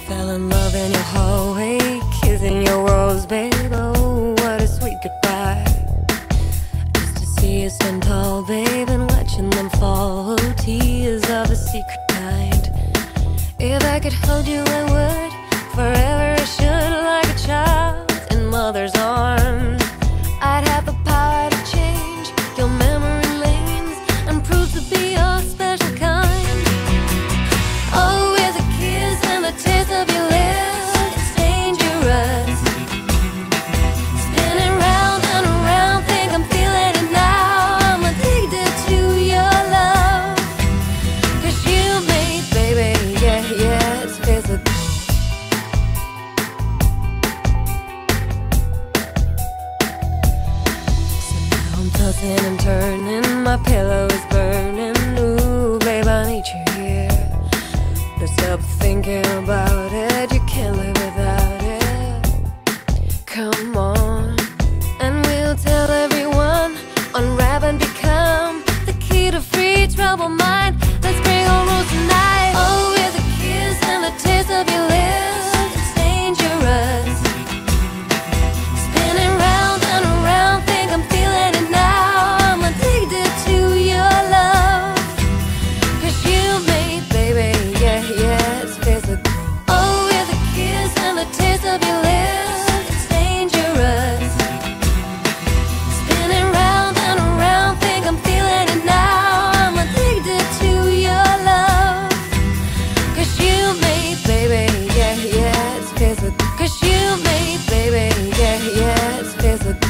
Fell in love in your hallway, kissing your rose, babe. Oh, what a sweet goodbye. Just to see you stand tall, babe, and watching them fall. Oh, tears of a secret kind. If I could hold you, I would. Forever I should, like a child in mother's arms. I'd have the power to change your memory lanes and prove to be your special kind. Oh, with a kiss and the taste of your lips, it's dangerous. Spinning round and around, think I'm feeling it now. I'm addicted to your love. 'Cause you made, baby, yeah, yeah, it's physical. So now I'm tossing and turning, my pillow is burning. Ooh, babe, I need you here. Don't stop thinking about it, you can't live without it. Come on, and we'll tell everyone. Unwrap and become the key to free troubled mind. Let's bring on rules tonight. Oh, with a kiss and the taste of your lips, it's dangerous. Spinning round and around, think I'm feeling it now. I'm addicted to your love. 'Cause you made, baby, yeah, yeah, it's physical. Oh, with a kiss and the taste of your lips, it's dangerous. Spinning round and around, think I'm feeling it now. I'm addicted to your love. 'Cause you made, baby, yeah, yeah, it's physical. 'Cause you made, baby, yeah, yeah, it's physical.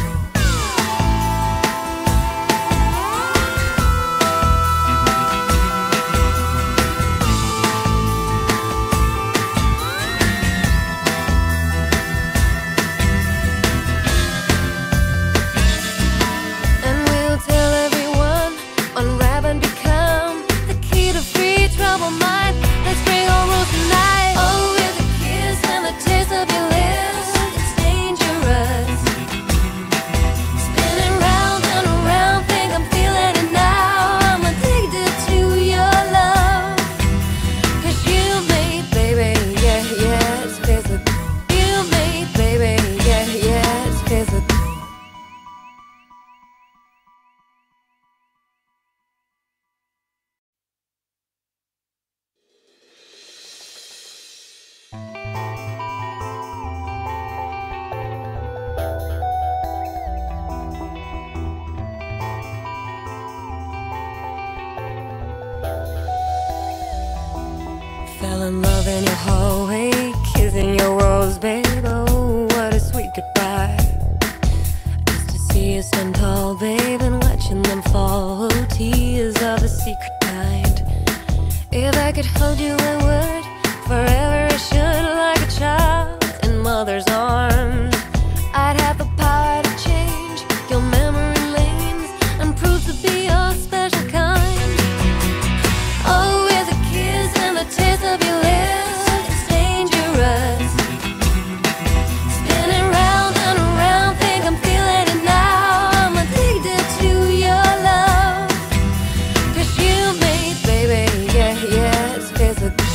And we'll tell everyone, unwrap and become the key to free troubled mind. Let's bring on rules tonight. Oh, with a kiss and the taste of your lips, it's dangerous. Spinning round and around, think I'm feeling it now. I'm addicted to your love. 'Cause you made, baby, yeah, yeah, it's physical. You made, baby, yeah, yeah, it's physical. Fell in love in your hallway, kissing your rose, babe. Oh, what a sweet goodbye. Just to see you stand tall, babe, and watching them fall. Oh, tears of a secret kind. If I could hold you, I would. Forever I should, like a child in mother's arms. I'd have the power to change your memory lanes and prove to be your special kind. Oh, with a kiss and the taste of your lips, it's dangerous. Spinning round and around, think I'm feeling it now. I'm addicted to your love. 'Cause you made, baby, yeah, yeah, it's physical.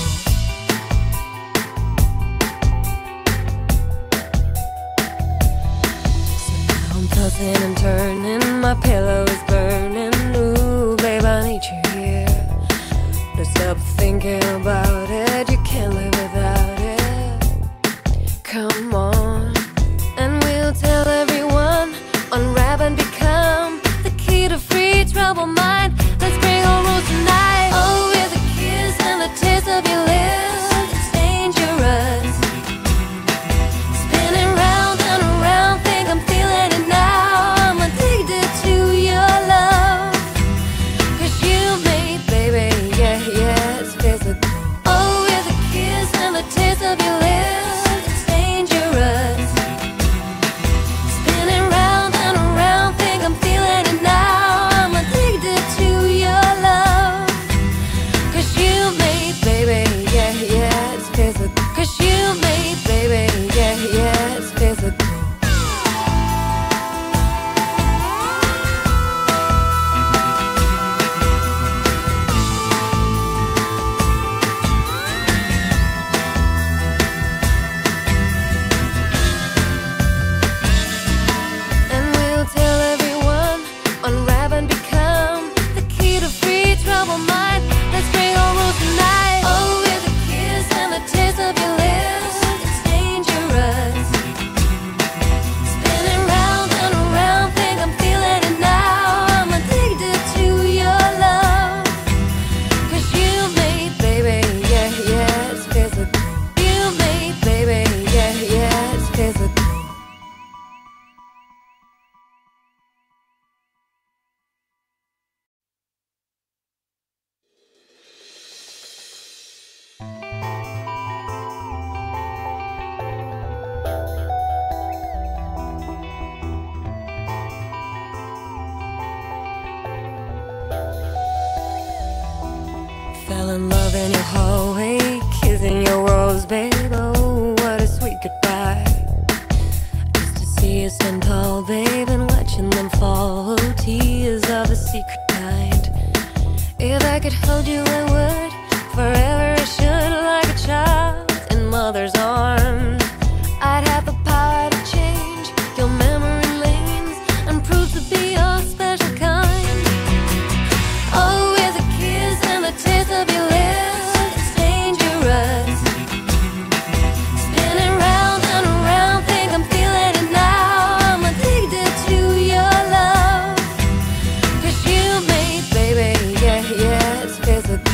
So now I'm tossing and turning, my pillow is burning. Ooh, babe, I need you here. Don't stop thinking about it, you can't live without it. Come on, and we'll tell everyone. Unwrap and become the key to free troubled mind. Let's bring on rules tonight. Oh, with a kiss and the taste of your lips, it's dangerous. Spinning round and around, think I'm feeling it now. I'm addicted to your love. 'Cause you made, baby, yeah, yeah, it's physical. Oh, with a kiss and the taste of your lips, it's dangerous. Spinning round and around, think I'm feeling it now. I'm addicted to in love in your hallway, kissing your rose, babe. Oh, what a sweet goodbye. Just to see you stand tall, babe, and watching them fall. Oh, tears of a secret kind. If I could hold you, I would. Forever I should, like a child in mother's arms. I'd have the power to change your memory lanes and prove to be your special kind. Oh, with a kiss and the taste of your lips, it's dangerous. Spinning round and around, think I'm feeling it now. I'm addicted to your love, 'cause you made, baby, yeah, yeah, it's physical.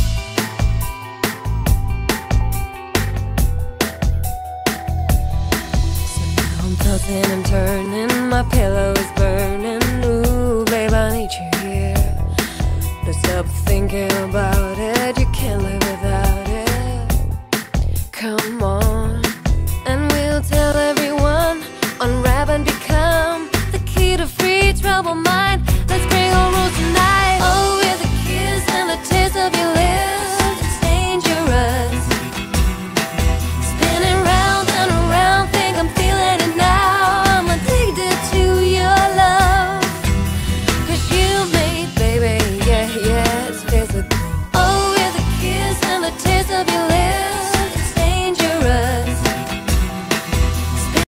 So now I'm tossing and turning, my pillow is burning. Ooh, babe, I need you here. Don't stop thinking about it, you can't live without it. Come on.